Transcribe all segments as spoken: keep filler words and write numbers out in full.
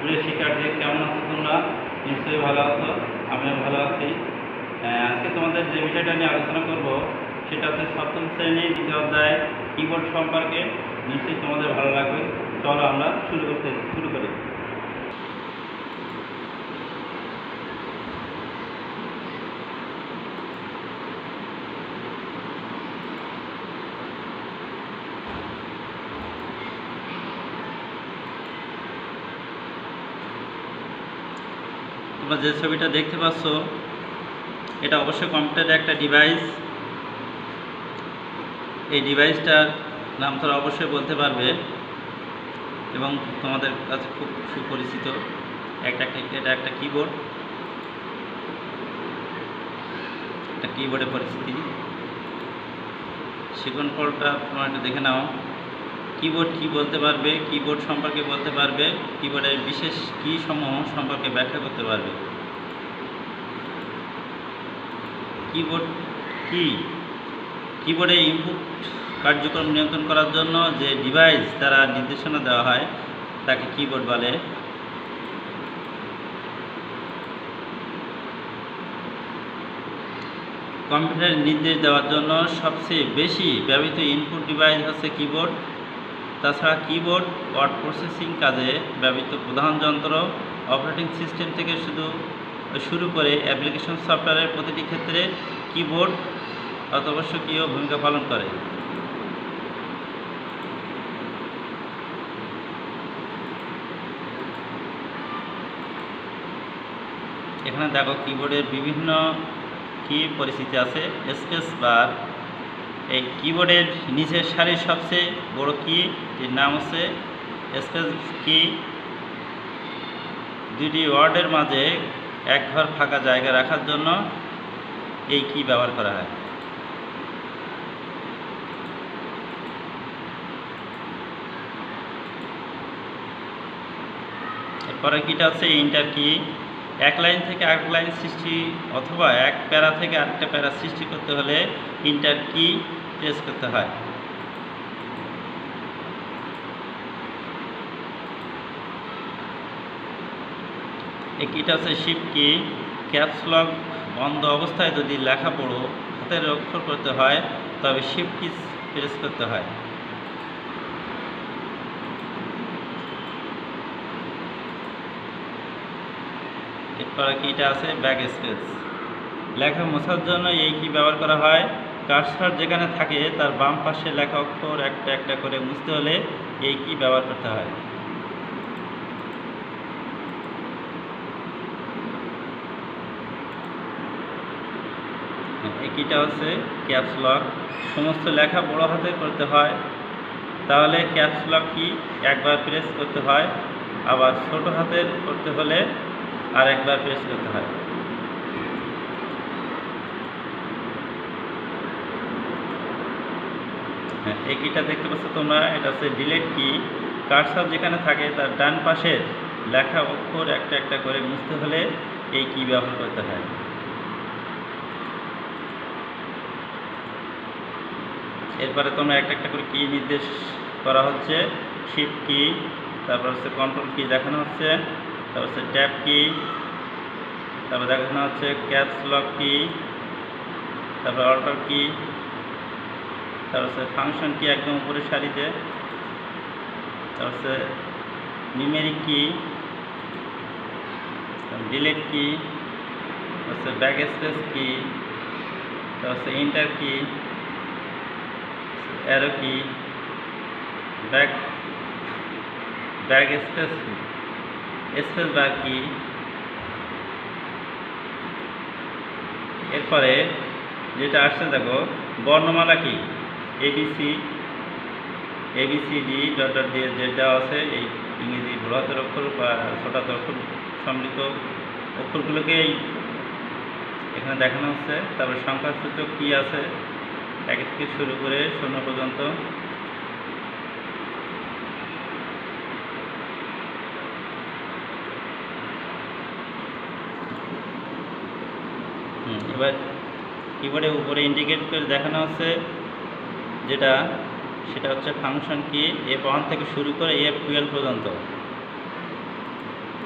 প্রিয় শিক্ষার্থী, কেমন আছো তোমরা? নিশ্চয়ই ভালো আছো, আমিও ভালো আছি। আজকে তোমাদের যে বিষয়টা নিয়ে আলোচনা করব সেটা হচ্ছে সপ্তম শ্রেণীর দ্বিতীয় অধ্যায় কিবোর্ড সম্পর্কে। নিশ্চয়ই তোমাদের ভালো লাগবে। চলো আমরা শুরু করতে শুরু করি। তোমরা যে ছবিটা দেখতে পাচ্ছ এটা অবশ্যই কম্পিউটারের একটা ডিভাইস। এই ডিভাইসটার নাম তোমরা অবশ্যই বলতে পারবে এবং তোমাদের কাছে খুব সুপরিচিত। একটা এটা একটা কিবোর্ড, একটা কিবোর্ডের পরিচিতি। শিখন ফলটা তোমরা একটু দেখে নাও। কিবোর্ড কি বলতে পারবে, কিবোর্ড সম্পর্কে বলতে পারবে, কিবোর্ডের বিশেষ কি সমূহ সম্পর্কে ব্যাখ্যা করতে পারবে। কিবোর্ড কি? কিবোর্ডে ইনপুট কার্যক্রম নিয়ন্ত্রণ করার জন্য যে ডিভাইস দ্বারা নির্দেশনা দেওয়া হয় তাকে কিবোর্ড বলে। কম্পিউটারে নির্দেশ দেওয়ার জন্য সবচেয়ে বেশি ব্যবহৃত ইনপুট ডিভাইস হচ্ছে কিবোর্ড। তাছাড়া কিবোর্ড ওয়ার্ড প্রসেসিং কাজে ব্যবহৃত প্রধান যন্ত্র। অপারেটিং সিস্টেম থেকে শুধু শুরু করে অ্যাপ্লিকেশন সফটওয়্যারের প্রতিটি ক্ষেত্রে কিবোর্ড অত্যাবশ্যকীয় ভূমিকা পালন করে। এখানে দেখো কিবোর্ডের বিভিন্ন কি পরিস্থিতি আছে। স্পেস বার, এই কিবোর্ডের নিচের সারির সবচেয়ে বড় কি, এর নাম হচ্ছে স্পেস কি। দুটি ওয়ার্ডের মাঝে এক ঘর ফাঁকা জায়গা রাখার জন্য এই কি ব্যবহার করা হয়। এরপরে কিটা হচ্ছে ইন্টার কি। এক লাইন থেকে আরেক লাইন সৃষ্টি অথবা এক প্যারা থেকে আরেকটা প্যারা সৃষ্টি করতে হলে ইন্টার কি প্রেস করতে হয়। এই কিটা হচ্ছে শিফট কি। ক্যাপস লক বন্ধ অবস্থায় যদি লেখা পড়ো হাতের অক্ষর করতে হয় তবে শিফট কি প্রেস করতে হয়। এরপরে কিটা আছে ব্যাক স্পেস। লেখা মোছার জন্য এই কি ব্যবহার করা হয়। কার্সর যেখানে থাকে তার বাম পাশে লেখা অক্ষর একটা একটা করে মুছতে হলে এই কি ব্যবহার করতে হয়। এই কিটা হচ্ছে ক্যাপস লক। সমস্ত লেখা বড় হাতে করতে হয় তাহলে ক্যাপস লক কি একবার প্রেস করতে হয়, আবার ছোট হাতের করতে হলে আর একবার প্রেস করতে হয়। হ্যাঁ, এই কিটা দেখতে পাচ্ছ তোমরা, এটা হচ্ছে ডিলিট কি। কার্সর যেখানে থাকে তার ডান পাশের লেখা অক্ষর একটা একটা করে মুছতে হলে এই কি ব্যবহার করতে হয়। এরপরে তোমরা একটা একটা করে কি নির্দেশ করা হচ্ছে। শিফট কি, তারপর হচ্ছে কন্ট্রোল কি দেখানো হচ্ছে, তারপর হচ্ছে ট্যাব কি, তারপর দেখানো হচ্ছে ক্যাপস লক কি, তারপর অল্টার কি, তারপর হচ্ছে ফাংশন কি একদম উপরের সারিতে, তারপর হচ্ছে নিউমেরিক কি, ডিলিট কি, হচ্ছে ব্যাক স্পেস কি, তারপর হচ্ছে inter key, arrow key, back back space space bar key. এরপরে যেটা আসছে দেখো বর্ণমালা কি। এবিসি এবিসিডি ডট ডট দিয়ে যে দেওয়া আছে এই ইংরেজি বৃহত্তর অক্ষর বা ছোটাত অক্ষর সম্মিলিত অক্ষরগুলোকে এখানে দেখানো হচ্ছে। তারপরে সংখ্যাসূচক কি আছে এক থেকে শুরু করে শূন্য পর্যন্ত। এবার কিবোর্ডের উপরে ইন্ডিকেট করে দেখানো হচ্ছে যেটা সেটা হচ্ছে ফাংশন কি এফ ওয়ান থেকে শুরু করে এফ টুয়েলভ পর্যন্ত।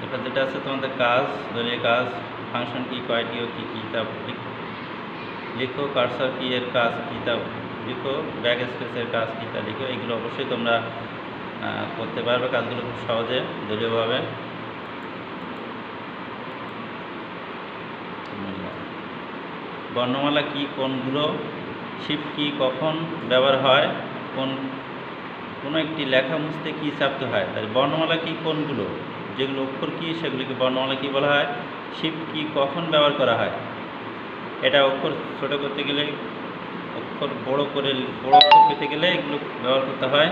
এবার যেটা আছে তোমাদের কাজ, দলীয় কাজ, ফাংশন কি, কয়টি ও কী কী তা লিখো। কার্সার কি এর কাজ কী তা লিখো। ব্যাক স্পেসের কাজ কী তা লিখো। এগুলো অবশ্যই তোমরা করতে পারবে কাজগুলো খুব সহজে দলীয়ভাবে। বর্ণমালা কি কোনগুলো, শিফট কি কখন ব্যবহার হয়, কোন কোনো একটি লেখা মুছতে কী চাপতে হয়। তাহলে বর্ণমালা কি কোনগুলো, যেগুলো অক্ষর কী সেগুলিকে বর্ণমালা কী বলা হয়। শিফট কি কখন ব্যবহার করা হয়, এটা অক্ষর ছোট করতে গেলে, অক্ষর বড় করে বড় অক্ষর পেতে গেলে এগুলো ব্যবহার করতে হয়।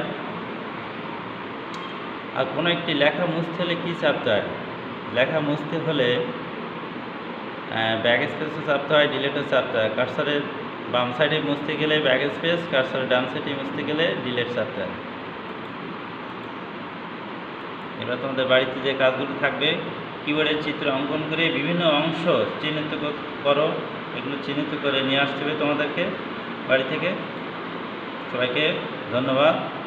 আর কোনো একটি লেখা মুছতে হলে কী চাপতে হয়, লেখা মুছতে হলে ব্যাক স্পেসও চাপতে হয়, ডিলেটও চাপতে হয়। কার্সারের বাম সাইডে মুছতে গেলে ব্যাক স্পেস, কার্সারের ডান সাইডে মুছতে গেলে ডিলেট চাপতে হয়। এবার তোমাদের বাড়িতে যে কাজগুলো থাকবে, কিবোর্ডের চিত্র অঙ্কন করে বিভিন্ন অংশ চিহ্নিত করো। এগুলো চিহ্নিত করে নিয়ে আসতে হবে তোমাদেরকে বাড়ি থেকে। সবাইকে ধন্যবাদ।